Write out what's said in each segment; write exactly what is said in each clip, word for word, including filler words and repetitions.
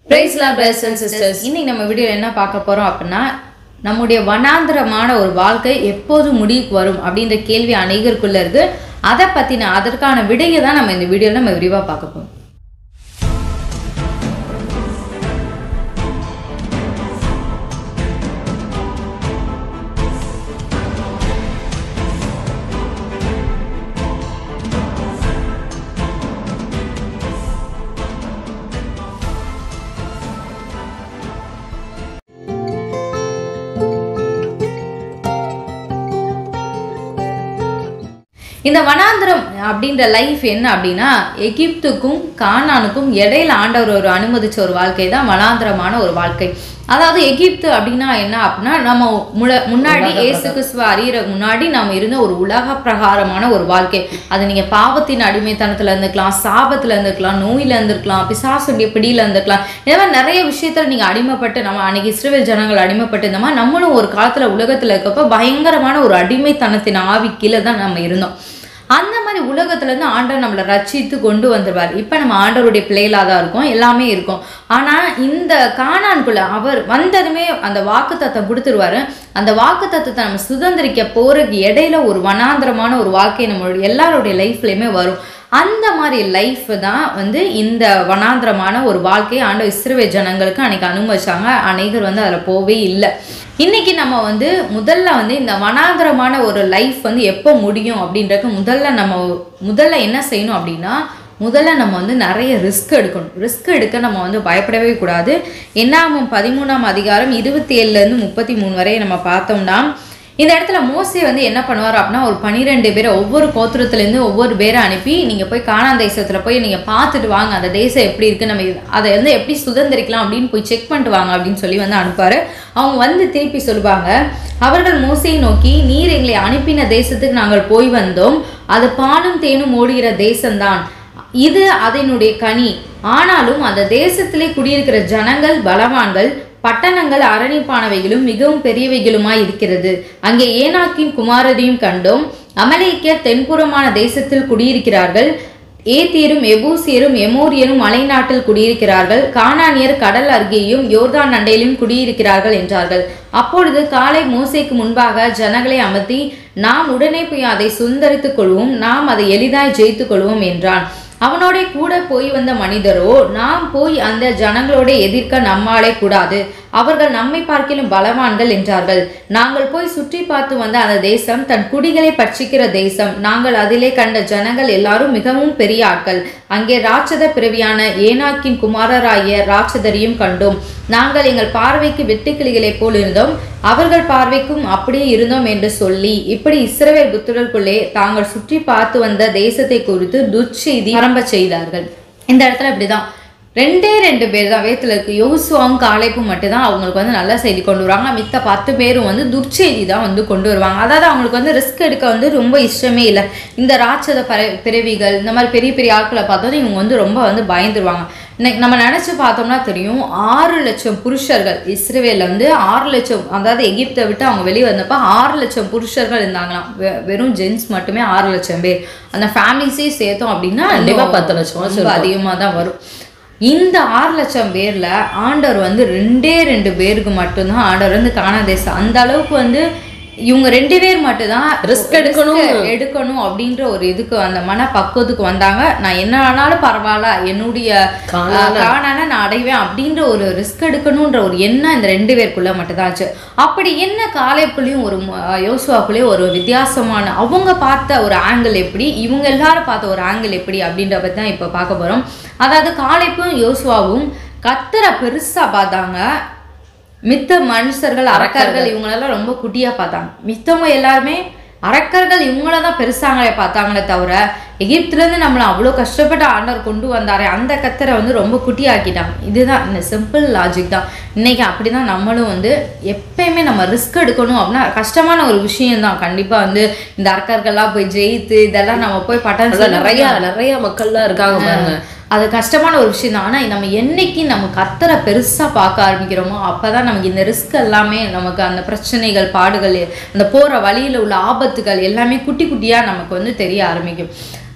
Praise Lord, brothers and sisters. இன்னைக்கு நம்ம வீடியோல என்ன பார்க்க போறோம் அப்படினா நம்முடைய வனாந்திரமான ஒரு வாழ்க்கை எப்போது முடிவுக்கு வரும் அப்படிங்கற கேள்வி அநேகருக்குள்ள இருக்கு. அத பத்தின அதற்கான விடையை தான் நம்ம இந்த வீடியோல நம்ம விரிவா பார்க்க போறோம். இந்த வனாந்திரம் அப்படின்ற லைஃப் என்ன அப்படின்னா எகிப்துக்கும் கானானுக்கும் இடையில ஆண்டவர் ஒரு அனுமதிச்ச ஒரு வாழ்க்கை தான் வனாந்திரமான ஒரு வாழ்க்கை. அதாவது எகிப்து அப்படின்னா என்ன அப்படின்னா நம்ம முன்னாடி இயேசு கிறிஸ்துவ அறியற முன்னாடி நாம இருந்த ஒரு உலக பிரகாரமான ஒரு வாழ்க்கை. அது நீங்க பாவத்தின் அடிமைத்தனத்துல இருந்துக்கலாம், சாபத்துல இருந்துக்கலாம், நோயில இருந்திருக்கலாம், பிசாசுடைய பிடியில இருந்திருக்கலாம். இந்த மாதிரி நிறைய விஷயத்துல நீங்க அடிமைப்பட்டு நம்ம அன்னைக்கு இஸ்ரவேல் ஜனங்கள் அடிமைப்பட்டு இந்த மாதிரி நம்மளும் ஒரு காலத்துல உலகத்துல இருக்கப்ப பயங்கரமான ஒரு அடிமைத்தனத்தின் ஆவி கீழே தான் நம்ம இருந்தோம். அந்த மாதிரி உலகத்துல இருந்து ஆண்டவர் நம்மளை ரட்சித்து கொண்டு வந்துடுவார். இப்ப நம்ம ஆண்டவருடைய பிள்ளைகளா தான் இருக்கோம், எல்லாமே இருக்கும். ஆனா இந்த கானானுக்குள்ள அவர் வந்ததுமே அந்த வாக்கு தத்தம் கொடுத்துருவாரு. அந்த வாக்கு தத்தத்தை நம்ம சுதந்திரிக்க போறதுக்கு இடையில ஒரு வனாந்திரமான ஒரு வாழ்க்கை நம்மளுடைய எல்லாருடைய லைஃப்லயுமே வரும். அந்த மாதிரி லைஃப் தான் வந்து இந்த வனாந்திரமான ஒரு வாழ்க்கையை ஆண்டவர் இஸ்ரவேல் ஜனங்களுக்கு அன்னைக்கு அனுமதிச்சாங்க. அநேகர் வந்து அதில் போவே இல்லை. இன்னைக்கு நம்ம வந்து முதல்ல வந்து இந்த வனாந்திரமான ஒரு லைஃப் வந்து எப்போ முடியும் அப்படின்றது முதல்ல நம்ம முதல்ல என்ன செய்யணும் அப்படின்னா முதல்ல நம்ம வந்து நிறைய ரிஸ்க் எடுக்கணும். ரிஸ்க் எடுக்க நம்ம வந்து பயப்படவே கூடாது. என்னாகும் பதிமூணாம் அதிகாரம் இருபத்தி ஏழுலேருந்து முப்பத்தி மூணு வரை நம்ம பார்த்தோம்னா இந்த இடத்துல மோசே வந்து என்ன பண்ணுவார் அப்படின்னா ஒரு பன்னிரெண்டு பேரை ஒவ்வொரு கோத்திரத்துலேருந்து ஒவ்வொரு பேரை அனுப்பி நீங்கள் போய் கானான் தேசத்தில் போய் நீங்கள் பார்த்துட்டு வாங்க, அந்த தேசம் எப்படி இருக்குது, நம்ம அதை வந்து எப்படி சுதந்திரிக்கலாம் அப்படின்னு போய் செக் பண்ணிட்டு வாங்க அப்படின்னு சொல்லி வந்து அனுப்பார். அவங்க வந்து திருப்பி சொல்லுவாங்க, அவர்கள் மோசையை நோக்கி, நீர் எங்களை அனுப்பின தேசத்துக்கு நாங்கள் போய் வந்தோம், அது பாலும் தேனும் ஓடுகிற தேசம்தான், இது அதனுடைய கனி, ஆனாலும் அந்த தேசத்திலே குடியிருக்கிற ஜனங்கள் பலவான்கள், பட்டணங்கள் அரணிப்பானவைகளும் மிகவும் பெரியவைகளுமாய் இருக்கிறது. அங்கே ஏனாக்கின் குமாரரையும் கண்டோம். அமலேக்கியர் தென்புறமான தேசத்தில் குடியிருக்கிறார்கள். ஏத்தியரும் எபூசியரும் எமோரியரும் மலைநாட்டில் குடியிருக்கிறார்கள். கானானியர் கடல் அருகேயும் யோர்தான் அண்டையிலும் குடியிருக்கிறார்கள் என்றார்கள். அப்பொழுது காலை மோசேக்கு முன்பாக ஜனங்களை அமர்த்தி, நாம் உடனே போய் அதை சுந்தரித்துக் கொள்வோம், நாம் அதை எளிதாய் ஜெயித்துக் கொள்வோம் என்றான். அவனோட கூட போய் வந்த மனிதரோ, நாம் போய் அந்த ஜனங்களோட எதிர்க்க நம்மாலே கூடாது, அவர்கள் நம்மை பார்க்கிலும் பலவான்கள் என்றார்கள். நாங்கள் போய் சுற்றி பார்த்து வந்த அந்த தேசம் தன் குடிகளை பட்சிக்கிற தேசம். நாங்கள் அதிலே கண்ட ஜனங்கள் எல்லாரும் மிகவும் பெரிய ஆட்கள். அங்கே ராட்சத பிறவியான ஏனாக்கின் குமாரராகிய ராட்சதரையும் கண்டோம். நாங்கள் எங்கள் பார்வைக்கு வெட்டுக்கிளிகளை போல் இருந்தோம், அவர்கள் பார்வைக்கும் அப்படியே இருந்தோம் என்று சொல்லி இப்படி இஸ்ரவேல் புத்திரருக்குள்ளே தாங்கள் சுற்றி பார்த்து வந்த தேசத்தை குறித்து துர்ச்செய்தி பரம்ப செய்தார்கள். இந்த இடத்துல இப்படிதான் ரெண்டே ரெண்டு பேர் தான் வேத்துல இருக்கு. யோசுவாவும் காலேப்பும் மட்டும்தான் அவங்களுக்கு வந்து நல்ல செய்தி கொண்டு வருவாங்க. மித்த பத்து பேரும் வந்து துர்ச்செய்தி தான் வந்து கொண்டு வருவாங்க. அதாவது அவங்களுக்கு வந்து ரிஸ்க் எடுக்க வந்து ரொம்ப இஷ்டமே இல்லை. இந்த ராட்சத பற பிறவிகள் இந்த மாதிரி பெரிய பெரிய ஆட்களை பார்த்தோன்னா இவங்க வந்து ரொம்ப வந்து பயந்துருவாங்க. இன்னைக்கு நம்ம நினச்சி பார்த்தோம்னா தெரியும், ஆறு லட்சம் புருஷர்கள் இஸ்ரவேலில் வந்து ஆறு லட்சம் அதாவது எகிப்தை விட்டு அவங்க வெளியே வந்தப்போ ஆறு லட்சம் புருஷர்கள் இருந்தாங்களாம். வெறும் ஜென்ஸ் மட்டுமே ஆறு லட்சம் பேர். அந்த ஃபேமிலிஸே சேர்த்தோம் அப்படின்னா கண்டிப்பாக பத்து லட்சம் ரொம்ப அதிகமாக தான் வரும். இந்த ஆறு லட்சம் பேர்ல ஆண்டவர் வந்து ரெண்டே ரெண்டு பேருக்கு மட்டும்தான் ஆண்டவர் வந்து கானான் தேசம் அந்த அளவுக்கு வந்து இவங்க ரெண்டு பேர் மட்டும்தான் ரிஸ்க் எடுக்கணும் எடுக்கணும் அப்படின்ற ஒரு இதுக்கு அந்த மன பக்குவத்துக்கு வந்தாங்க. நான் என்ன ஆனாலும் பரவாயில்ல, என்னுடைய கானான நான் அடைவேன் அப்படின்ற ஒரு ரிஸ்க் எடுக்கணுன்ற ஒரு எண்ணம் இந்த ரெண்டு பேருக்குள்ள மட்டும்தான் ஆச்சு. அப்படி என்ன காலேப்புலையும் ஒரு யோசுவாக்குள்ளேயும் ஒரு வித்தியாசமான அவங்க பார்த்த ஒரு ஆங்கிள் எப்படி, இவங்க எல்லாரும் பார்த்த ஒரு ஆங்கிள் எப்படி அப்படின்ற பற்றி தான் இப்போ பார்க்க போகிறோம். அதாவது காலேப்பும் யோசுவாவும் கத்தரை பெருசா பார்த்தாங்க. மித்த மனுஷர்கள் அரக்கர்கள் இவங்களெல்லாம் ரொம்ப குட்டியா பார்த்தாங்க. மித்தவங்க எல்லாருமே அரக்கர்கள் இவங்களதான் பெருசாங்களே பார்த்தாங்களே தவிர எகிப்துல இருந்து நம்மள அவ்வளோ கஷ்டப்பட்டு ஆண்டவர் கொண்டு வந்தாரே அந்த கத்தரை வந்து ரொம்ப குட்டியாக்கிட்டாங்க. இதுதான் இந்த சிம்பிள் லாஜிக் தான். இன்னைக்கு அப்படிதான் நம்மளும் வந்து எப்பயுமே நம்ம ரிஸ்க் எடுக்கணும் அப்படின்னா கஷ்டமான ஒரு விஷயம் தான். கண்டிப்பா வந்து இந்த அரக்கர்கள்லாம் போய் ஜெயித்து இதெல்லாம் நம்ம போய் பட்டன் நிறைய நிறைய மக்கள்லாம் இருக்காங்க பாருங்க. அது கஷ்டமான ஒரு விஷயம் தான். ஆனால் நம்ம என்னைக்கு நம்ம கத்தரை பெருசாக பார்க்க ஆரம்பிக்கிறோமோ அப்போ தான் நமக்கு இந்த ரிஸ்க் எல்லாமே நமக்கு அந்த பிரச்சனைகள் பாடுகள் அந்த போகிற வழியில் உள்ள ஆபத்துகள் எல்லாமே குட்டி குட்டியாக நமக்கு வந்து தெரிய ஆரம்பிக்கும்.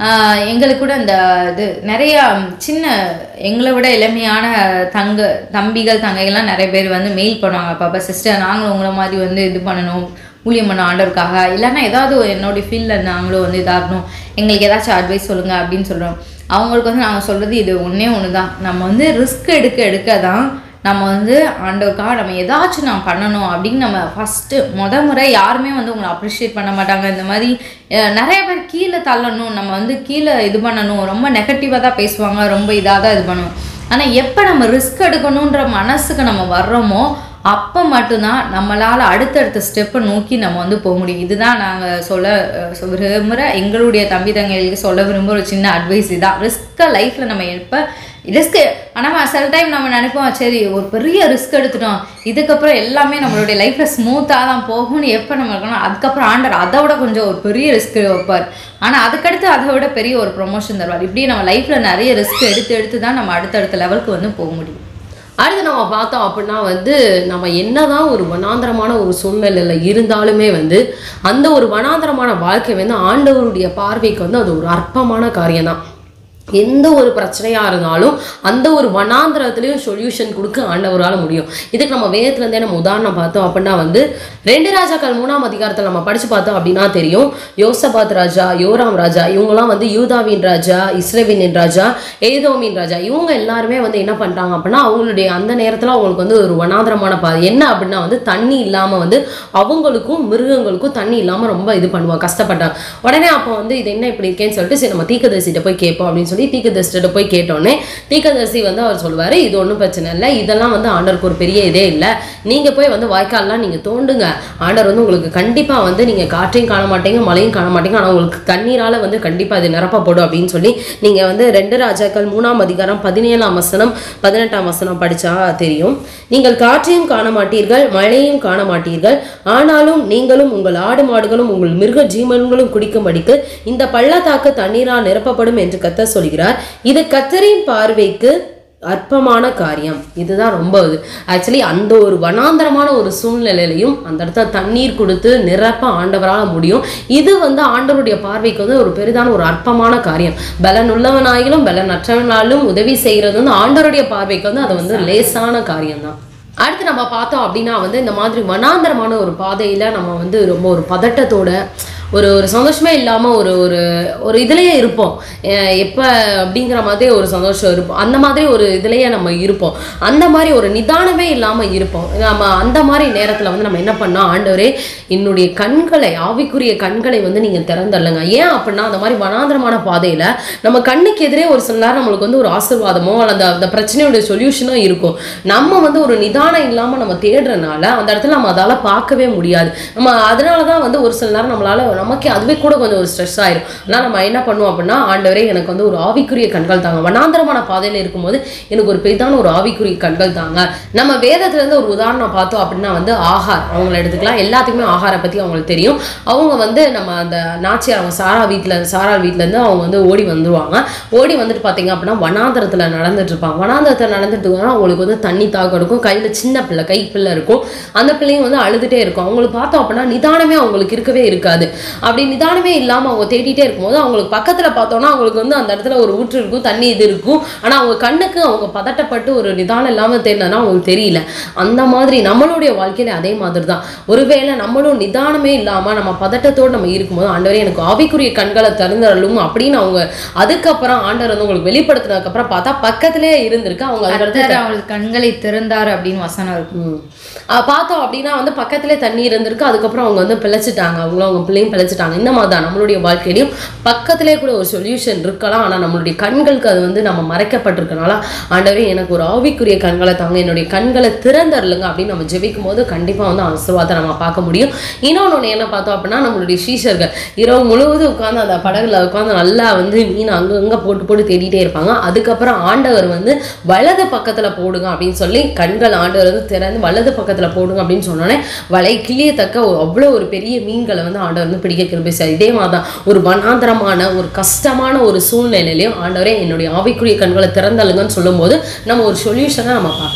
எங்களுக்கு கூட இந்த இது நிறைய சின்ன எங்களை விட இளமையான தங்க தம்பிகள் தங்கைகள்லாம் நிறைய பேர் வந்து மெயில் பண்ணுவாங்க, பாப்பா சிஸ்டர் நாங்களும் உங்களை மாதிரி வந்து இது பண்ணணும் ஊழியம் பண்ண ஆண்டவருக்காக, இல்லைன்னா ஏதாவது என்னுடைய ஃபீல்டில் நாங்களும் வந்து இதாகணும், எங்களுக்கு ஏதாச்சும் அட்வைஸ் சொல்லுங்கள் அப்படின்னு சொல்கிறோம். அவங்களுக்கு வந்து நாங்கள் சொல்கிறது இது ஒன்றே ஒன்று தான், நம்ம வந்து ரிஸ்க் எடுக்க எடுக்க தான் நம்ம வந்து ஆண்டவருக்காக நம்ம ஏதாச்சும் நான் பண்ணணும் அப்படின்னு நம்ம ஃபஸ்ட்டு முத முறை யாருமே வந்து உங்களை அப்ரிஷியேட் பண்ண மாட்டாங்க. இந்த மாதிரி நிறைய பேர் கீழே தள்ளணும், நம்ம வந்து கீழே இது பண்ணணும், ரொம்ப நெகட்டிவாக தான் பேசுவாங்க, ரொம்ப இதாக தான் இது பண்ணுவோம். ஆனால் எப்போ நம்ம ரிஸ்க் எடுக்கணுன்ற மனசுக்கு நம்ம வர்றோமோ அப்போ மட்டும்தான் நம்மளால் அடுத்தடுத்த ஸ்டெப்பை நோக்கி நம்ம வந்து போக முடியும். இதுதான் நாங்கள் சொல்ல விரும்புகிற எங்களுடைய தம்பி தங்கைகளுக்கு சொல்ல விரும்புகிற ஒரு சின்ன அட்வைஸ் இதுதான். ரிஸ்க்கை லைஃப்பில் நம்ம எப்போ ரிஸ்க்கு ஆனால் சில டைம் நம்ம நினைப்போம் சரி ஒரு பெரிய ரிஸ்க் எடுத்துட்டோம் இதுக்கப்புறம் எல்லாமே நம்மளுடைய லைஃப்பில் ஸ்மூத்தாக தான் போகும்னு எப்போ நம்ம இருக்கணும், அதுக்கப்புறம் ஆண்டர் அதை விட கொஞ்சம் ஒரு பெரிய ரிஸ்க் வைப்பார், ஆனால் அதுக்கடுத்து அதை விட பெரிய ஒரு ப்ரொமோஷன் தருவார். இப்படியே நம்ம லைஃப்பில் நிறைய ரிஸ்க் எடுத்து எடுத்து தான் நம்ம அடுத்தடுத்த லெவலுக்கு வந்து போக முடியும். அடுத்து நம்ம பார்த்தோம் அப்படின்னா வந்து நம்ம என்னதான் ஒரு வனாந்தரமான ஒரு சூழ்நிலையில் இருந்தாலுமே வந்து அந்த ஒரு வனாந்தரமான வாழ்க்கை வந்து ஆண்டவருடைய பார்வைக்கு வந்து அது ஒரு அற்பமான காரியம் தான். எந்த ஒரு பிரச்சனையாக இருந்தாலும் அந்த ஒரு வனாந்திரத்துலேயும் சொல்யூஷன் கொடுக்க ஆண்டவரால் முடியும். இதுக்கு நம்ம வேதத்துலேருந்தே நம்ம உதாரணம் பார்த்தோம் அப்படின்னா வந்து ரெண்டு ராஜாக்கள் மூணாம் அதிகாரத்தில் நம்ம படித்து பார்த்தோம் அப்படின்னா தெரியும். யோசபாத் ராஜா, யோராம் ராஜா, இவங்கெல்லாம் வந்து யூதாவின் ராஜா, இஸ்ரவேலின் ராஜா, ஏதோமின் ராஜா, இவங்க எல்லாருமே வந்து என்ன பண்ணுறாங்க அப்படின்னா அவங்களுடைய அந்த நேரத்தில் அவங்களுக்கு வந்து ஒரு வனாந்திரமான பாதை என்ன அப்படின்னா வந்து தண்ணி இல்லாமல் வந்து அவங்களுக்கும் மிருகங்களுக்கும் தண்ணி இல்லாமல் ரொம்ப இது பண்ணுவாங்க, கஷ்டப்பட்டாங்க. உடனே அப்போ வந்து இது என்ன இப்படி இருக்கேன்னு சொல்லிட்டு சரி நம்ம தீர்க்கதரிசிட்ட போய் கேட்போம் அப்படின்னு சொல்லி தீர்க்கதரிசிட்ட போய் கேட்டோன்னே தீர்க்கதரிசி வந்து அவர் சொல்வார் இது ஒன்றும் பிரச்சனை இல்லை, இதெல்லாம் வந்து ஆண்டவருக்கு ஒரு பெரிய இதே இல்லை, நீங்கள் போய் வந்து வாய்க்கால்லாம் நீங்கள் தோண்டுங்க, ஆண்டவர் வந்து உங்களுக்கு கண்டிப்பாக வந்து நீங்கள் காற்றையும் காண மாட்டீங்க மழையும் காண மாட்டீங்க, ஆனால் உங்களுக்கு தண்ணீரால் வந்து கண்டிப்பாக இது நிரப்பப்படும் அப்படின்னு சொல்லி நீங்கள் வந்து ரெண்டு ராஜாக்கள் மூணாம் அதிகாரம் பதினேழாம் வசனம் பதினெட்டாம் வசனம் படித்தா தெரியும். நீங்கள் காற்றையும் காண மாட்டீர்கள் மழையும் காண மாட்டீர்கள், ஆனாலும் நீங்களும் உங்கள் ஆடு மாடுகளும் உங்கள் மிருக ஜீவன்களும் குடிக்கும்படிக்கு இந்த பள்ளத்தாக்கு தண்ணீரால் நிரப்பப்படும் என்று கர்த்தர் சொல்கிறார். இது கர்த்தரின் பார்வைக்கு அற்பமான காரியம். இதுதான் ரொம்ப இது ஆக்சுவலி அந்த ஒரு வனாந்தரமான ஒரு சூழ்நிலையிலையும் அந்த இடத்துல தண்ணீர் கொடுத்து நிரப்ப ஆண்டவரால் முடியும். இது வந்து ஆண்டவருடைய பார்வைக்கு வந்து ஒரு பெரிதான ஒரு அற்பமான காரியம். பலன் உள்ளவனாயிலும் பலன் அற்றவனாலும் உதவி செய்கிறது வந்து ஆண்டவருடைய பார்வைக்கு வந்து அது வந்து லேசான காரியம் தான். அடுத்து நம்ம பார்த்தோம் அப்படின்னா வந்து இந்த மாதிரி வனாந்தரமான ஒரு பாதையில் நம்ம வந்து ரொம்ப ஒரு பதட்டத்தோட ஒரு ஒரு சந்தோஷமே இல்லாமல் ஒரு ஒரு ஒரு இதுலேயே இருப்போம், எப்போ அப்படிங்கிற மாதிரி ஒரு சந்தோஷம் இருப்போம், அந்த மாதிரி ஒரு இதுலேயே நம்ம இருப்போம், அந்த மாதிரி ஒரு நிதானமே இல்லாமல் இருப்போம். நம்ம அந்த மாதிரி நேரத்தில் வந்து நம்ம என்ன பண்ணால் ஆண்டவரே என்னுடைய கண்களை ஆவிக்குரிய கண்களை வந்து நீங்கள் திறந்தல்லுங்க. ஏன் அப்படின்னா அந்த மாதிரி வனாந்தரமான பாதையில் நம்ம கண்ணுக்கு எதிரே ஒரு சில நேரம் நம்மளுக்கு வந்து ஒரு ஆசீர்வாதமோ அல்லது அந்த பிரச்சனையோட சொல்யூஷனோ இருக்கும். நம்ம வந்து ஒரு நிதானம் இல்லாமல் நம்ம தேடுறதுனால அந்த இடத்துல நம்ம அதால் பார்க்கவே முடியாது. நம்ம அதனால தான் வந்து ஒரு சில நேரம் நம்மளால் நமக்கு அதுவே கூட கொஞ்சம் ஒரு ஸ்ட்ரெஸ் ஆயிடும். ஆனால் நம்ம என்ன பண்ணுவோம் அப்படின்னா ஆண்டவரே எனக்கு வந்து ஒரு ஆவிக்குரிய கண்கள் தாங்க, வனாந்தரமான பாதையில் இருக்கும்போது எனக்கு ஒரு பெரிதான ஒரு ஆவிக்குரிய கண்கள் தாங்க. நம்ம வேதத்துலேருந்து ஒரு உதாரணம் பார்த்தோம் அப்படின்னா வந்து ஆகார் அவங்கள எடுத்துக்கலாம். எல்லாத்துக்குமே ஆகாரை பற்றி அவங்களுக்கு தெரியும். அவங்க வந்து நம்ம அந்த நாச்சியார் அவங்க சாரா வீட்டில் சாரா வீட்டிலேருந்து அவங்க வந்து ஓடி வந்துடுவாங்க. ஓடி வந்துட்டு பார்த்தீங்க அப்படின்னா வனாந்தரத்தில் நடந்துட்டு இருப்பாங்க. வனாந்தரத்தில் நடந்துட்டு இருக்கோன்னா அவங்களுக்கு வந்து தண்ணி தாக்கம் இருக்கும், கையில் சின்ன பிள்ளை கை பிள்ளை இருக்கும், அந்த பிள்ளையும் வந்து அழுதுகிட்டே இருக்கும். அவங்களுக்கு பார்த்தோம் அப்படின்னா நிதானமே அவங்களுக்கு இருக்கவே இருக்காது. அப்படி நிதானமே இல்லாமல் அவங்க தேடிட்டே இருக்கும்போது அவங்களுக்கு பக்கத்தில் பார்த்தோன்னா அவங்களுக்கு வந்து அந்த இடத்துல ஒரு ஊற்று இருக்கும், தண்ணி இது இருக்கும், ஆனால் அவங்க கண்ணுக்கு அவங்க பதட்டப்பட்டு ஒரு நிதானம் இல்லாமல் தேடினா அவங்களுக்கு தெரியல. அந்த மாதிரி நம்மளுடைய வாழ்க்கையில அதே மாதிரி தான். ஒருவேளை நம்மளும் நிதானமே இல்லாமல் நம்ம பதட்டத்தோடு நம்ம இருக்கும்போது ஆண்டவரே எனக்கு ஆவிக்குரிய கண்களை திறந்துடலும் அப்படின்னு அவங்க அதுக்கப்புறம் ஆண்டவர் வந்து உங்களுக்கு வெளிப்படுத்தினதுக்கப்புறம் பார்த்தா பக்கத்திலே இருந்திருக்கு. அவங்க அவங்களுக்கு கண்களை திறந்தார் அப்படின்னு வசனம் இருக்கும். பார்த்தோம் அப்படின்னா வந்து பக்கத்திலே தண்ணி இருந்திருக்கு. அதுக்கப்புறம் அவங்க வந்து பிழைச்சிட்டாங்க, அவங்களும் அவங்க பிள்ளையும் பிழைச்சிட்டாங்க. இந்த மாதிரி தான் நம்மளுடைய வாழ்க்கையிலையும் பக்கத்திலே கூட ஒரு சொல்யூஷன் இருக்கலாம். ஆனால் நம்மளுடைய கண்களுக்கு அது வந்து நம்ம மறைக்கப்பட்டிருக்கனால ஆண்டவரே எனக்கு ஒரு ஆவிக்குரிய கண்களை தாங்க, என்னுடைய கண்களை திறந்தருளுங்க அப்படின்னு நம்ம ஜெபிக்கும் போது கண்டிப்பாக வந்து ஆசீர்வாதத்தை நம்ம பார்க்க முடியும். இன்னொன்று என்ன பார்த்தோம் அப்படின்னா நம்மளுடைய சீஷர்கள் இரவு முழுவதும் உட்காந்து அந்த படகுல உட்காந்து நல்லா வந்து மீன் அங்கே அங்கே போட்டு போட்டு தேடிட்டே இருப்பாங்க. அதுக்கப்புறம் ஆண்டவர் வந்து வலது பக்கத்தில் போடுங்க அப்படின்னு சொல்லி கண்கள் ஆண்டவர் வந்து திறந்து வலது பக்கத்தில் போடுங்க அப்படின்னு சொன்னோன்னே வலை கிளியத்தக்க அவ்வளோ ஒரு பெரிய மீன்களை வந்து ஆண்டவர் வந்து பிடிக்க கிருபை செய்தார். இதே மாதிரி தான் ஒரு வனாந்தரமான ஒரு கஷ்டமான ஒரு சூழ்நிலையிலையும் ஆண்டவரே என்னுடைய ஆவிக்குரிய கண்களை திறந்தலுங்கன்னு சொல்லும் போது நம்ம ஒரு சொல்யூஷனை நம்ம பார்க்கலாம்.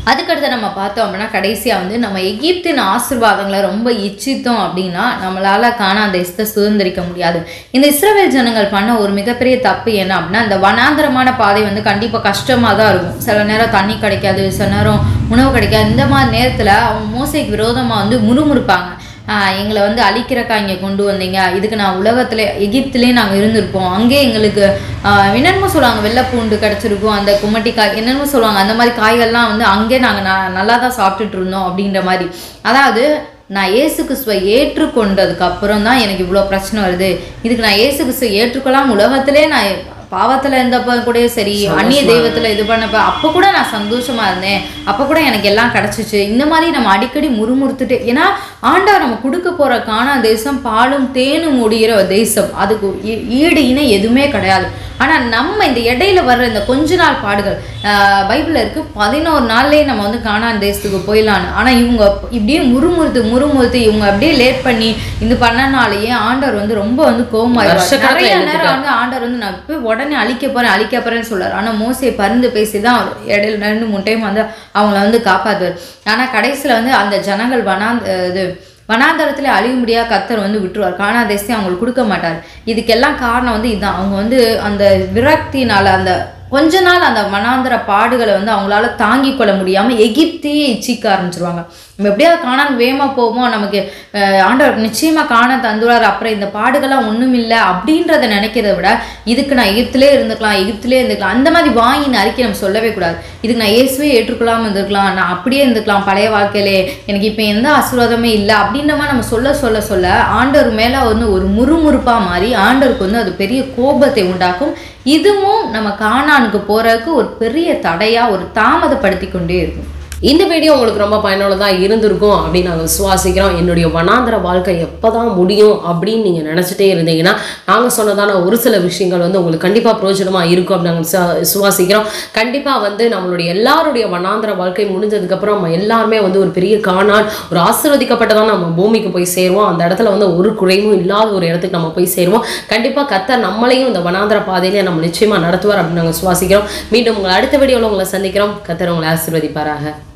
அதுக்கடுத்து நம்ம பார்த்தோம் அப்படின்னா கடைசியாக வந்து நம்ம எகிப்தின் ஆசீர்வாதங்களை ரொம்ப இச்சித்தோம் அப்படின்னா நம்மளால் கானான் தேசத்தை சுதந்திரிக்க முடியாது. இந்த இஸ்ரவேல் ஜனங்கள் பண்ண ஒரு மிகப்பெரிய தப்பு என்ன அப்படின்னா, இந்த வனாந்திரமான பாதை வந்து கண்டிப்பாக கஷ்டமாக தான் இருக்கும். சில நேரம் தண்ணி கிடைக்காது, சில நேரம் உணவு கிடைக்காது. இந்த மாதிரி நேரத்தில் அவங்க மோசைக்கு விரோதமாக வந்து முறுமுறுப்பாங்க. எங்களை வந்து அழிக்கிறக்கா இங்கே கொண்டு வந்தீங்க, இதுக்கு நான் உலகத்தில் எகிப்திலே நாங்கள் இருந்திருப்போம், அங்கே எங்களுக்கு என்னென்னமோ சொல்லுவாங்க, வெள்ளைப்பூண்டு கிடச்சிருக்கும், அந்த கும்மட்டி காய் என்னென்னமோ சொல்லுவாங்க, அந்த மாதிரி காய்கள்லாம் வந்து அங்கே நாங்கள் நான் நல்லா தான் சாப்பிட்டுட்டு இருந்தோம் அப்படின்ற மாதிரி. அதாவது நான் இயேசு கிறிஸ்துவை ஏற்றுக்கொண்டதுக்கு அப்புறம் தான் எனக்கு இவ்வளோ பிரச்சனை வருது, இதுக்கு நான் இயேசு கிறிஸ்துவை ஏற்றுக்கொள்ளாமல் உலகத்திலே நான் பாவத்தில் இருந்தப்ப கூட சரி, அந்நிய தெய்வத்தில் இது பண்ணப்ப அப்போ கூட நான் சந்தோஷமாக இருந்தேன், அப்போ கூட எனக்கு எல்லாம் கிடச்சிச்சு. இந்த மாதிரி நம்ம அடிக்கடி முறுமுறுத்துட்டு, ஏன்னா ஆண்டவர் நம்ம கொடுக்க போகிற கானான் தேசம் பாலும் தேனும் முடிகிற தேசம், அதுக்கு ஈடு இணை எதுவுமே கிடையாது. ஆனால் நம்ம இந்த இடையில வர்ற இந்த கொஞ்ச நாள் பாடுகள், பைபிளில் இருக்குது பதினோரு நாள்லேயே நம்ம வந்து கானான் தேசத்துக்கு போயிடலான்னு. ஆனால் இவங்க இப்படியே முறுமுறுத்து முறுமுறுத்து இவங்க அப்படியே லேட் பண்ணி இந்த பண்ணனாலேயே ஆண்டவர் வந்து ரொம்ப வந்து கோவமாயிருவார். நிறைய நேரம் வந்து ஆண்டவர் வந்து நான் போய் உடனே அழிக்க போகிறேன் அழிக்க போகிறேன்னு சொல்கிறார். ஆனால் மோசையை பரிந்து பேசி தான் இடையில ரெண்டு மூணு டைம் வந்து அவங்கள வந்து காப்பாற்றுவார். ஆனால் கடைசியில் வந்து அந்த ஜனங்கள் வனாந்த இது வனாந்தரத்தில் அழிய முடியாத கர்த்தர் வந்து விட்டுருவார். கானான் தேசத்தை அவங்களுக்கு கொடுக்க மாட்டார். இதுக்கெல்லாம் காரணம் வந்து இதுதான். அவங்க வந்து அந்த விரக்தினால அந்த கொஞ்ச நாள் அந்த வனாந்தர பாடுகளை வந்து அவங்களால தாங்கி கொள்ள முடியாமல் எகிப்தையே இச்சிக்க ஆரம்பிச்சிருவாங்க. நம்ம எப்படியாவது காணான் வேகமாக போவோம், நமக்கு ஆண்டவர் நிச்சயமாக காண தந்துடுவார், அப்புறம் இந்த பாடுகள்லாம் ஒன்றும் இல்லை அப்படின்றத நினைக்கிறத விட இதுக்கு நான் எகிப்திலே இருந்துக்கலாம் எகிப்திலே இருந்துக்கலாம் அந்த மாதிரி வாங்கின அறிக்கை நம்ம சொல்லவே கூடாது. இதுக்கு நான் இயேசுவே ஏற்றுக்கொள்ளாமல் இருந்துக்கலாம், நான் அப்படியே இருந்துக்கலாம் பழைய வாழ்க்கையிலே, எனக்கு இப்போ எந்த ஆசீர்வாதமே இல்லை அப்படின்ற மாதிரி நம்ம சொல்ல சொல்ல சொல்ல ஆண்டவர் மேலே வந்து ஒரு முறுமுறுப்பாக மாறி ஆண்டவருக்கு வந்து அது பெரிய கோபத்தை உண்டாக்கும். இதுவும் நம்ம கானானுக்கு போகிறதுக்கு ஒரு பெரிய தடையாக ஒரு தாமதப்படுத்தி கொண்டே இருக்கும். இந்த வீடியோ உங்களுக்கு ரொம்ப பயனுள்ளதாக இருந்திருக்கும் அப்படின்னு நாங்கள் விசுவாசிக்கிறோம். என்னுடைய வனாந்திர வாழ்க்கை எப்போ தான் முடியும் அப்படின்னு நீங்கள் நினச்சிட்டே இருந்தீங்கன்னா நாங்கள் சொன்னதான ஒரு சில விஷயங்கள் வந்து உங்களுக்கு கண்டிப்பாக பிரயோஜனமாக இருக்கும் அப்படின்னு நாங்கள் விசுவாசிக்கிறோம். கண்டிப்பாக வந்து நம்மளுடைய எல்லாருடைய வனாந்திர வாழ்க்கை முடிஞ்சதுக்கப்புறம் நம்ம எல்லாருமே வந்து ஒரு பெரிய காணான் ஒரு ஆசீர்வதிக்கப்பட்டதான் நம்ம பூமிக்கு போய் சேருவோம். அந்த இடத்துல வந்து ஒரு குறைவும் இல்லாத ஒரு இடத்துக்கு நம்ம போய் சேருவோம். கண்டிப்பாக கர்த்தர் நம்மளையும் இந்த வனாந்திர பாதையிலே நம்ம நிச்சயமாக நடத்துவார் அப்படின்னு நாங்கள் விசுவாசிக்கிறோம். மீண்டும் உங்களை அடுத்த வீடியோவில் உங்களை சந்திக்கிறோம். கர்த்தர் உங்களை ஆசீர்வதிப்பாராக.